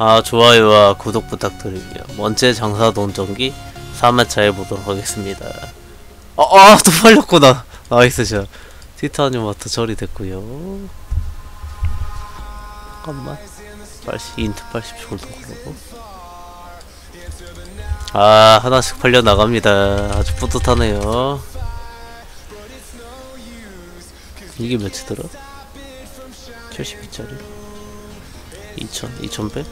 좋아요와 구독 부탁드리고요. 먼제 장사도 온전기 3회차 해보도록 하겠습니다. 또 팔렸구나. 나이스 샷. 티타늄 와트 처리됐고요. 잠깐만. 80, 인트 80 정도 그러고. 하나씩 팔려나갑니다. 아주 뿌듯하네요. 이게 몇이더라? 72짜리 2100?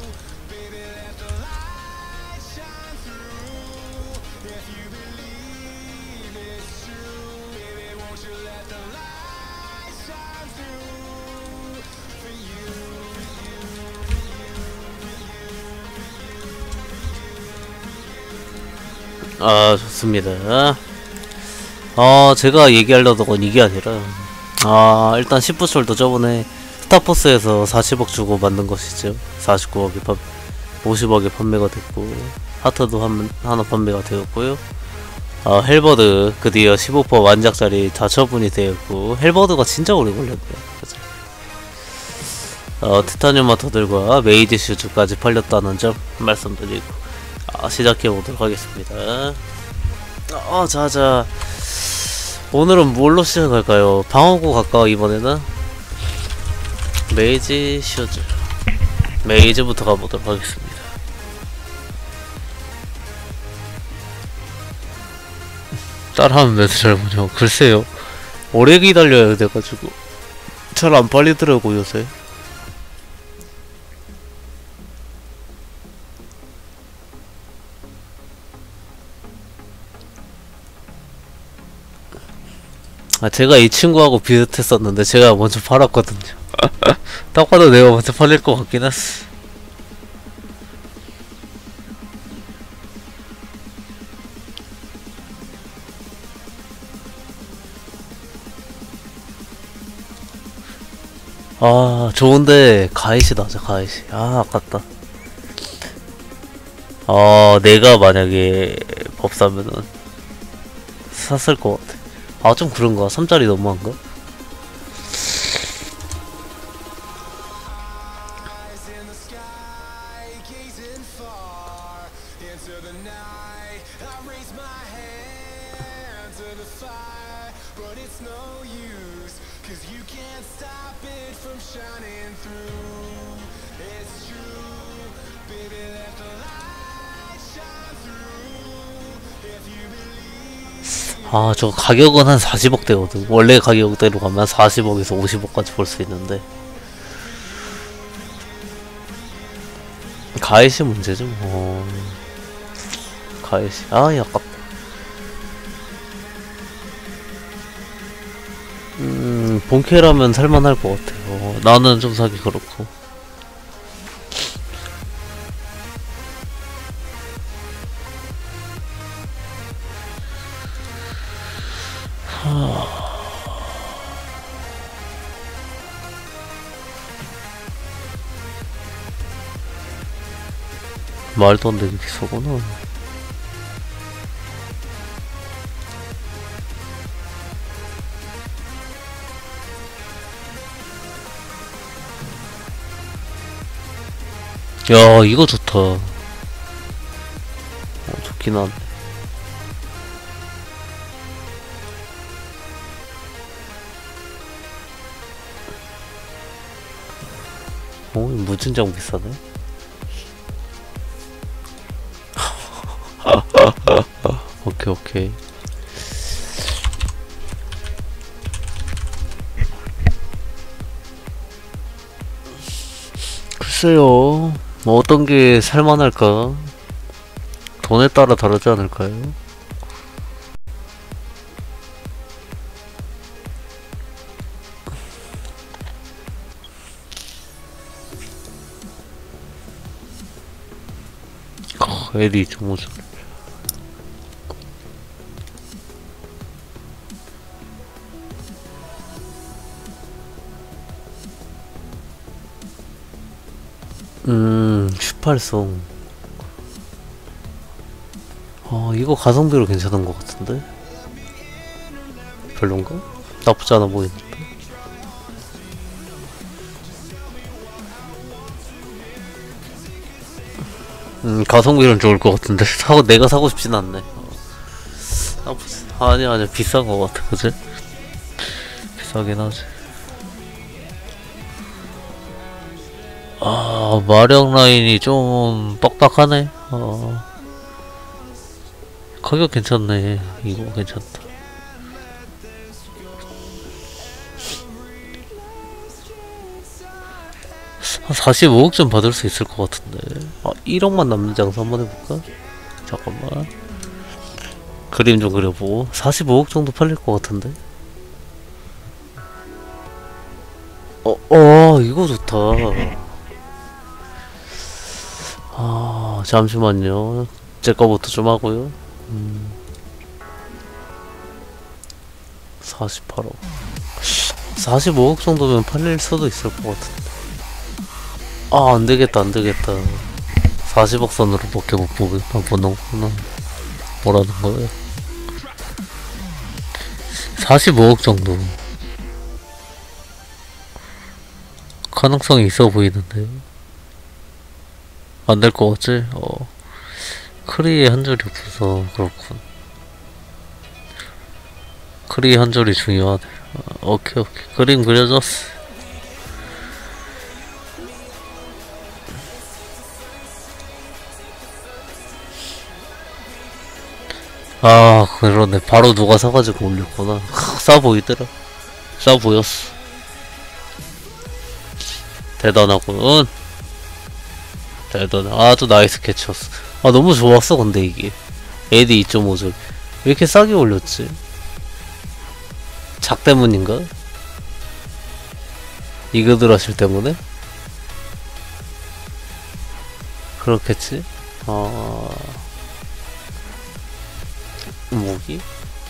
좋습니다. 제가 얘기하려던 건 이게 아니라 일단 10부솔도 저번에 스타포스에서 40억 주고 만든 것이죠. 49억이 50억에 판매가 됐고, 하트도 하나 판매가 되었고요. 헬버드 드디어 15% 완작짜리 다 처분이 되었고, 헬버드가 진짜 오래 걸렸네요. 티타늄 마터들과 메이지 슈즈까지 팔렸다는 점 말씀드리고 시작해보도록 하겠습니다. 자자, 오늘은 뭘로 시작할까요? 방어구 갈까 이번에는? 메이지 슈즈, 메이즈부터 가보도록 하겠습니다. 따라하면 왜 잘 보냐. 글쎄요, 오래 기다려야 돼가지고 잘 안 팔리더라고 요새. 제가 이 친구하고 비슷했었는데 제가 먼저 팔았거든요. 딱 봐도 내가 먼저 팔릴 것 같긴 했어. 좋은데 가이시 나자. 가이시 아깝다. 내가 만약에 법사면은 샀을 것 같아. 좀 그런가? 3짜리 너무한가? 저 가격은 한 40억대거든. 원래 가격대로 가면 40억에서 50억까지 벌 수 있는데, 가이시 문제죠. 가이시 아깝다. 본캐라면 살만할 것 같아요. 나는 좀 사기 그렇고. 말도 안 되게 비싸구나. 야, 이거 좋다. 좋긴 하네. 무진장 비싸네. 오케이. 글쎄요, 뭐 어떤 게 살만할까? 돈에 따라 다르지 않을까요? 에디 정모전. 슈팔송. 이거 가성비로 괜찮은 것 같은데? 별론가? 나쁘지 않아 보이는데? 가성비는 좋을 것 같은데 내가 사고 싶진 않네. 아니야 비싼 것 같아. 그치? 비싸긴 하지. 아, 마력 라인이 좀 뻑뻑하네. 가격 괜찮네. 이거 괜찮다. 한 45억 좀 받을 수 있을 것 같은데. 1억만 남는 장사 한번 해볼까? 잠깐만. 그림 좀 그려보고. 45억 정도 팔릴 것 같은데. 이거 좋다. 잠시만요. 제 거부터 좀 하고요. 48억. 45억 정도면 팔릴 수도 있을 것 같은데. 안되겠다. 40억 선으로 밖에 못 보는구나. 뭐라는 거예요? 45억 정도. 가능성이 있어 보이는데요? 안 될 것 같지? 크리에 한 줄이 없어서 그렇군. 크리 한 줄이 중요하네. 오케이. 그림 그려졌어. 그러네. 바로 누가 사가지고 올렸구나. 싸 보이더라. 싸 보였어. 대단하군. 아주 나이스 캐치였어. 너무 좋았어. 근데 이게 AD 2.5줄 왜 이렇게 싸게 올렸지? 작 때문인가? 이그들 하실 때문에? 그렇겠지? 무기?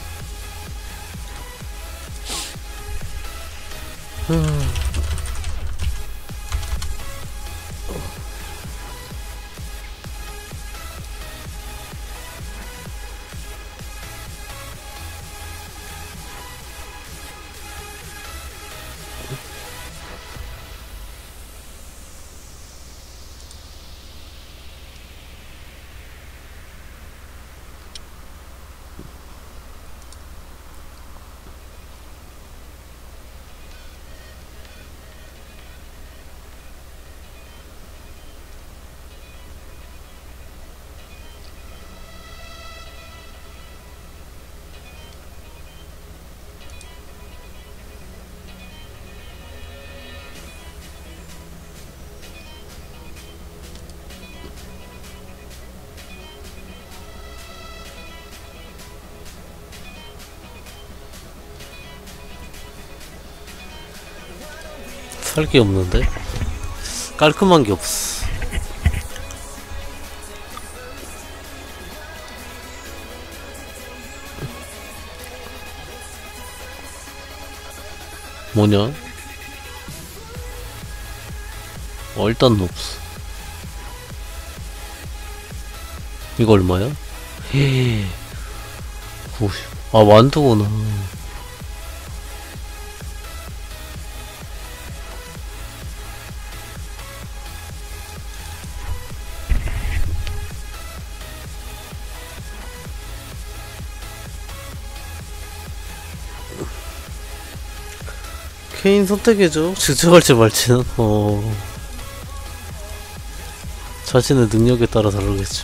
살 게 없는데? 깔끔한 게 없어. 뭐냐? 일단 없어. 이거 얼마야? 헤 90. 완두구나. 케인 선택해줘. 직접할지 말지는 자신의 능력에 따라 다르겠죠.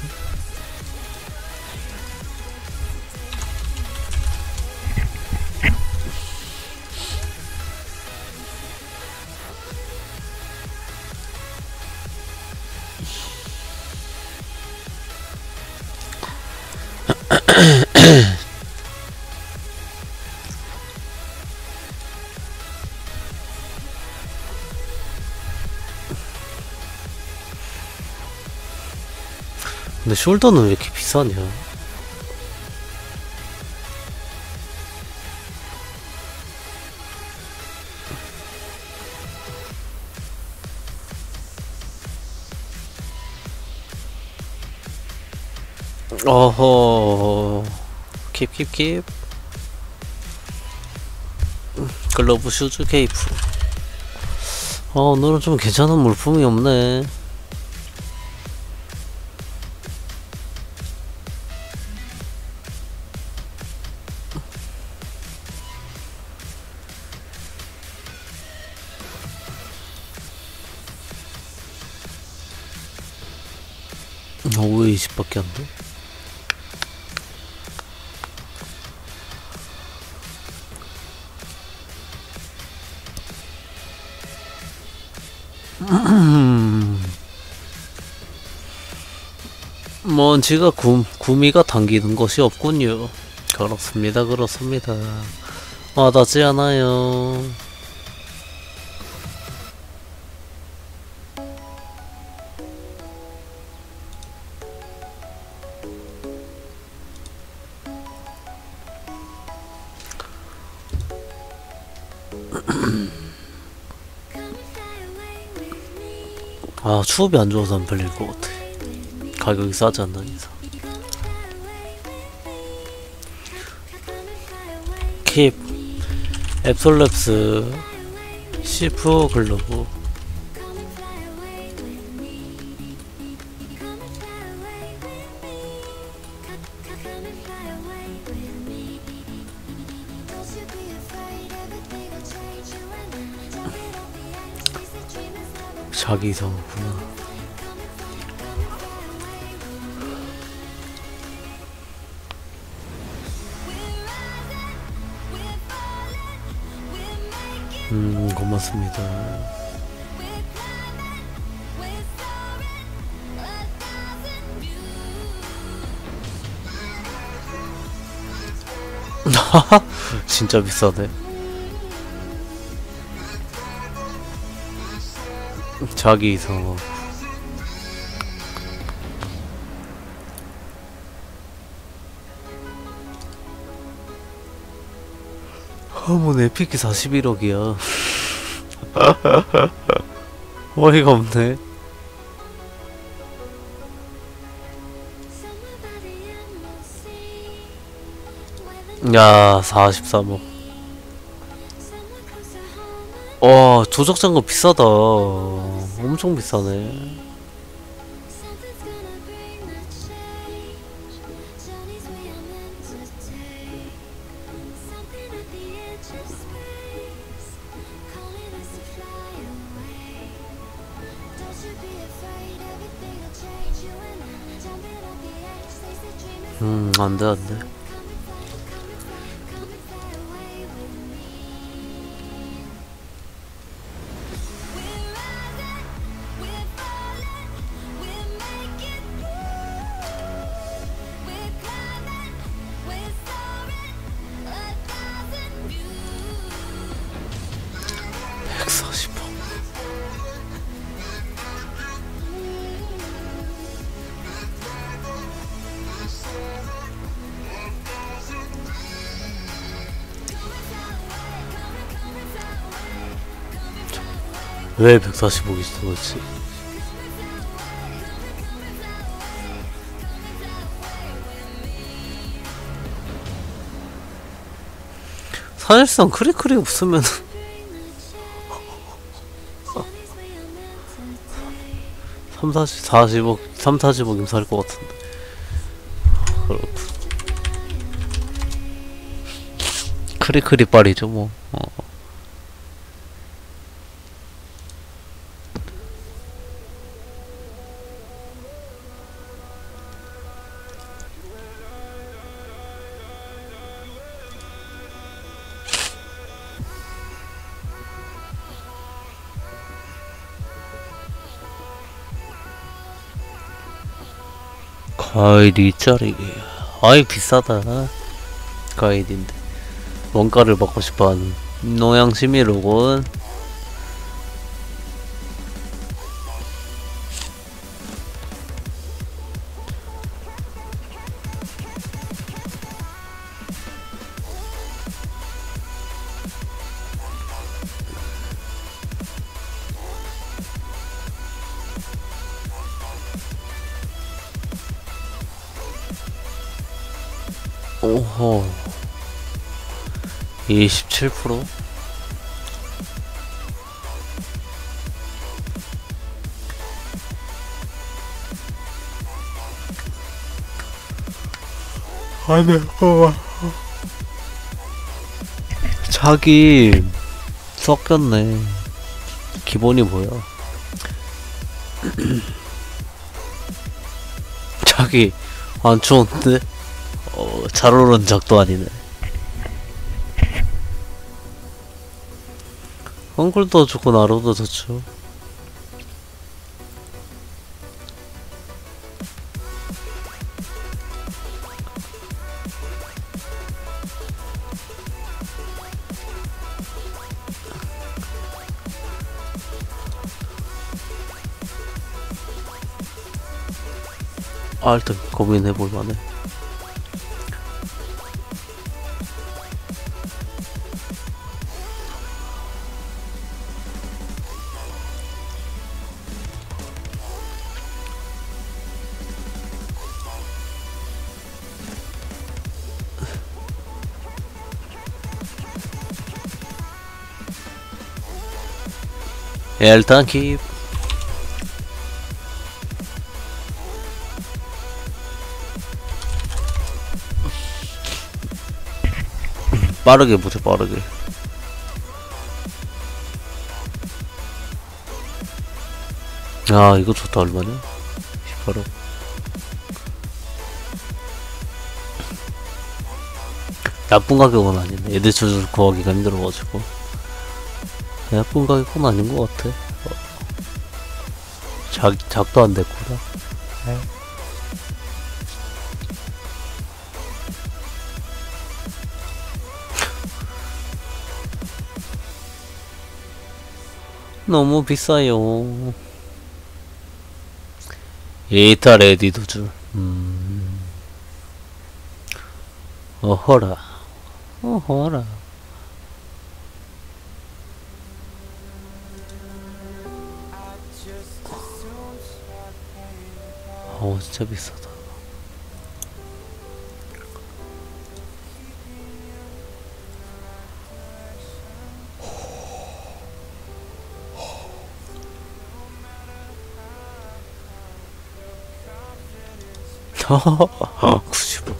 근데 숄더는 왜 이렇게 비싸냐? 킵. 글러브 슈즈 케이프. 오늘은 좀 괜찮은 물품이 없네. 5에 20밖에 안 돼? 지가 구미가 당기는 것이 없군요. 그렇습니다, 그렇습니다. 와닿지 않아요. 아, 추업이 안 좋아서 안 팔릴 것 같아. 가격이 싸지 않는 이상. 킵, 앱솔랩스, 시프 글로브. 자기 이상하구나. 고맙습니다. 진짜 비싸네. 자기 이상하고. 뭔 에픽이 41억이야. 어이가 없네. 야, 43억. 와, 조작장갑 비싸다. 엄청 비싸네. 안 돼, 안 돼. 왜 145기 쓰겠지? 사실상 크리클이 없으면 40억, 40억이면 살 것 같은데. 그렇군. 크리클이 빨이죠, 뭐. 가이드 짜리기. 아이 비싸다. 가이드인데 원가를 받고 싶어하는 노양심이로군. 오호 27%? 아네 자기 섞였네. 기본이 뭐야? 여기 안 추운데? 잘 오른 적도 아니네. 헝글도 좋고 나로도 좋죠. 일단 고민해볼 만해. 일단 킵. 빠르게 보자, 빠르게. 이거 좋다. 얼마냐? 18억. 나쁜 가격은 아니네. 애들 조절 구하기가 힘들어가지고. 나쁜 가격은 아닌 것 같아. 작도 안 됐구나. 너무 비싸요. 에이타 레디도줄. 어허라. 어허라. 진짜 비싸다. 굳이 뭐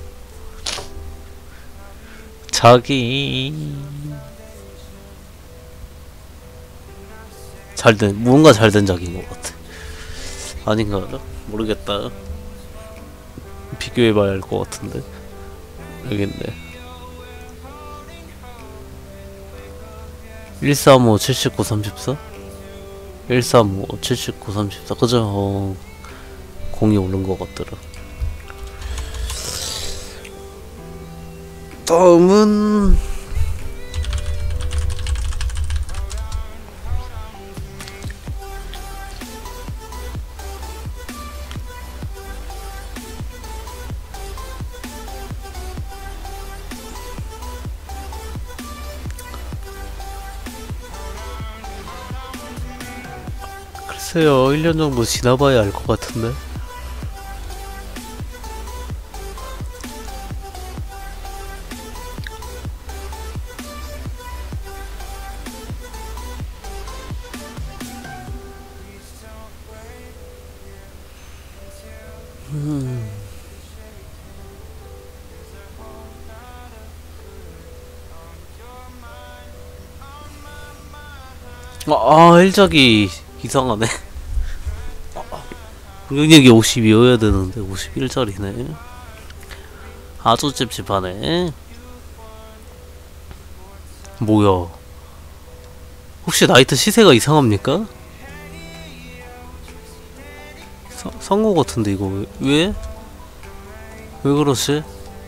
자기 잘된 뭔가 잘된 작인 것 같아. 아닌가? 모르겠다. 비교해봐야 할 것 같은데. 여기 있네. 135 79 34 135 79 34 그죠? 공이 오른 것 같더라. 다음은 글쎄요, 1년 정도 지나봐야 알 것 같은데. 일작이 이상하네. 공격력이 52여야 되는데 51짜리네. 아주 찝찝하네. 뭐야? 혹시 나이트 시세가 이상합니까? 상거 같은데 이거 왜? 왜 그러지?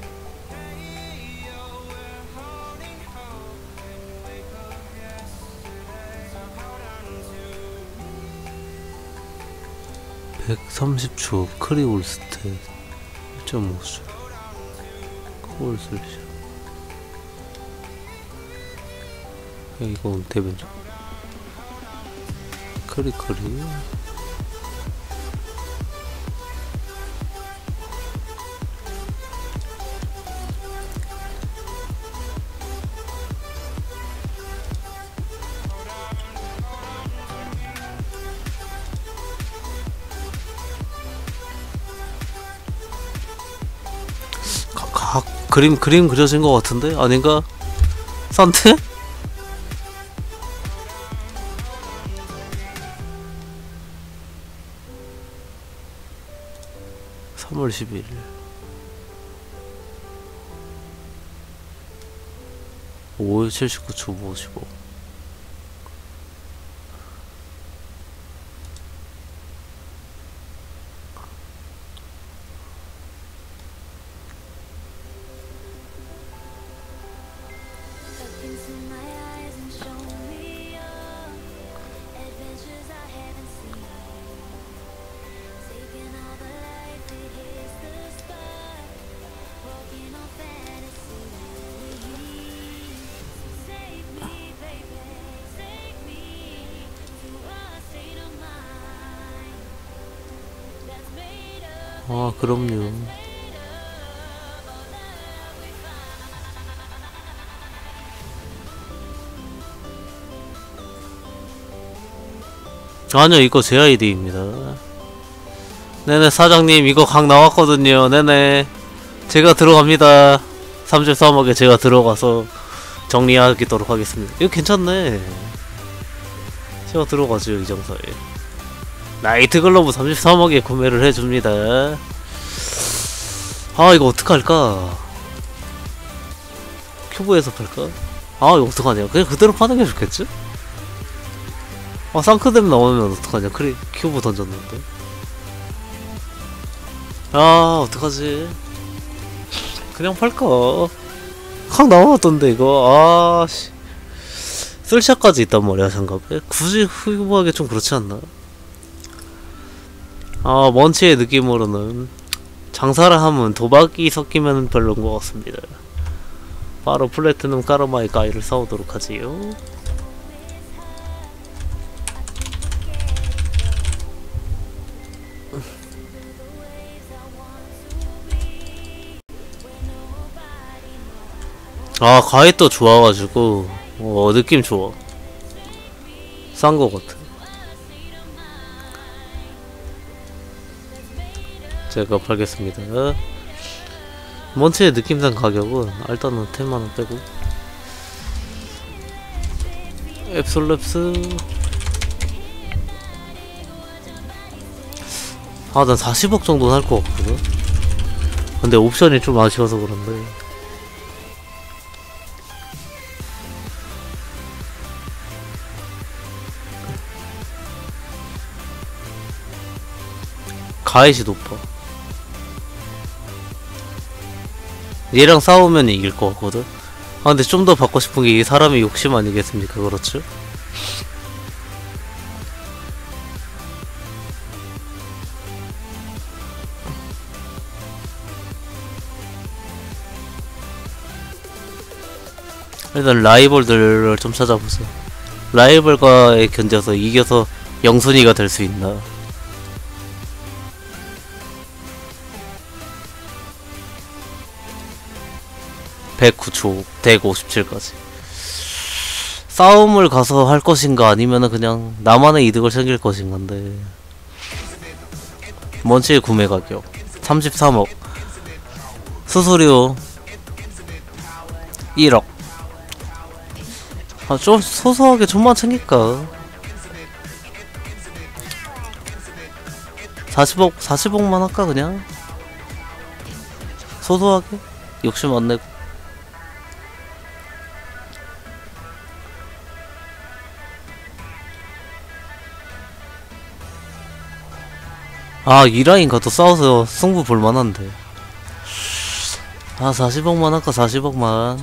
(130초) 크리올스테 1.5줄 콜슬샷. 이건 대변적 크리크리. 그림 그려진 것 같은데? 아닌가? 산트? 3월 10일. 오 79초 55. 아, 그럼요. 아니요, 이거 제 아이디입니다. 네네, 사장님, 이거 각 나왔거든요. 네네. 제가 들어갑니다. 33억에 제가 들어가서 정리하도록 하겠습니다. 이거 괜찮네. 제가 들어가죠, 이 장사에. 나이트 글러브 33억에 구매를 해줍니다. 아, 이거 어떡할까? 큐브에서 팔까? 아, 이거 어떡하냐. 그냥 그대로 파는 게 좋겠지? 아, 쌍크댐 나오면 어떡하냐. 큐브 던졌는데. 아, 어떡하지. 그냥 팔까? 확 나왔던데, 이거. 아, 씨. 쓸샷까지 있단 말이야, 장갑에. 굳이 흡입하기 좀 그렇지 않나? 아, 먼치의 느낌으로는 장사를 하면 도박이 섞이면 별로인 것 같습니다. 바로 플래티넘 까르마이 가이를 사오도록 하지요. 아, 가이 또 좋아가지고 느낌 좋아. 싼 거 같아. 제가 팔겠습니다. 먼치의 느낌상 가격은 일단은 10만원 빼고 앱솔랩스. 아, 난 40억 정도는 할 것 같거든. 근데 옵션이 좀 아쉬워서 그런데. 가액이 높아. 얘랑 싸우면 이길 것 같거든. 아, 근데 좀 더 받고 싶은 게 이 사람의 욕심 아니겠습니까? 그렇죠? 일단 라이벌들을 좀 찾아보자. 라이벌과에 견뎌서 이겨서 영순위가 될 수 있나. (109초) 덱 57까지 싸움을 가서 할 것인가 아니면은 그냥 나만의 이득을 챙길 것인가인데. 먼치의 구매 가격 33억, 수수료 1억. 아, 좀 소소하게 좀만 챙길까. 40억만 할까 그냥. 소소하게 욕심 안 내고. 아, 이 라인 가도 싸워서 승부 볼만한데. 아, 40억만 할까. 40억만.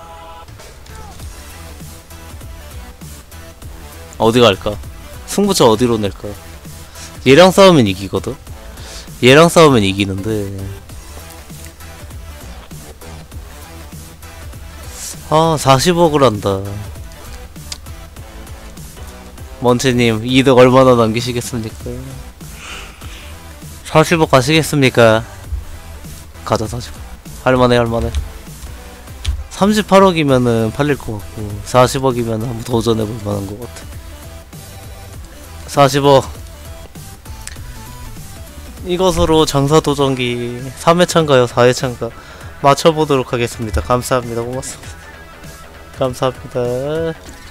어디 갈까? 승부처 어디로 낼까? 얘랑 싸우면 이기거든? 얘랑 싸우면 이기는데. 아, 40억을 한다. 먼치님, 이득 얼마나 남기시겠습니까? 40억 가시겠습니까? 가자. 40억 할만해. 38억이면은 팔릴 것 같고 40억이면은 한번 도전해볼 만한 것 같아. 40억 이것으로 장사도전기 3회차인가요? 4회차인가 맞춰보도록 하겠습니다. 감사합니다. 고맙습니다. 감사합니다.